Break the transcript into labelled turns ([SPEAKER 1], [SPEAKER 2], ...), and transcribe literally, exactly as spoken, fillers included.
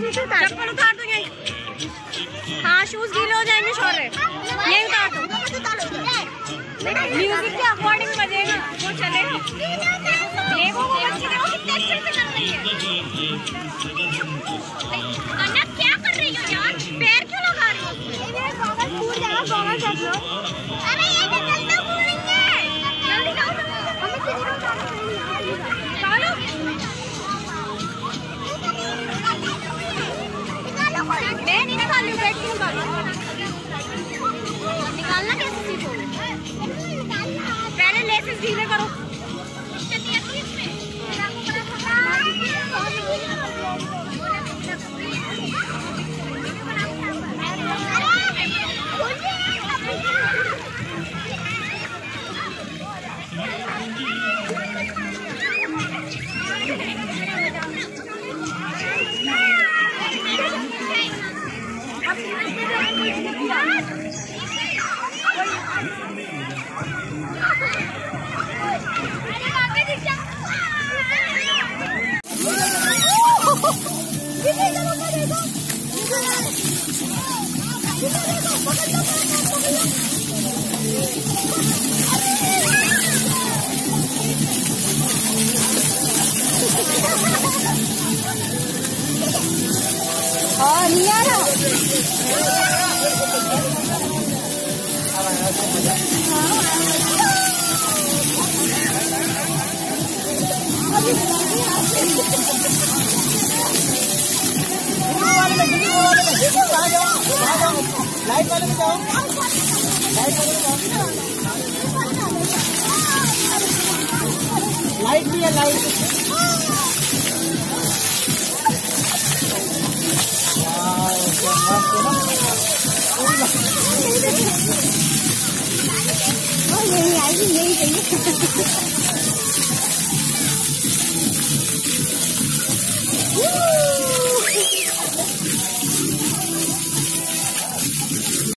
[SPEAKER 1] चप्पल उतार दो यहीं। हाँ शूज गीले हो जाएंगे शौर्य, यही उतार दो। म्यूजिक के अकॉर्डिंग बजेगा वो चलेगा। देखो वो बच्ची देखो कितने अच्छे से कर रही है। अन्ना क्या कर रही हो यार, पैर क्यों लगा रही हो? ये गॉगल फूल जाएगा, गॉगल रख लो। अरे ये गंदा फूल नहीं है, जल्दी जाओ। हमें किसी को चलो मैं नहीं निकाल रही हूँ, बैठ के निकालो। निकालना कैसे सीखो? पहले लेसेस ढीले करो।
[SPEAKER 2] नहीं आ रहा।
[SPEAKER 3] लाइट वाले में जाओ, लाइट वाले में जाओ। लाइट भी है, लाइट
[SPEAKER 2] यही आएगी, यही चाहिए।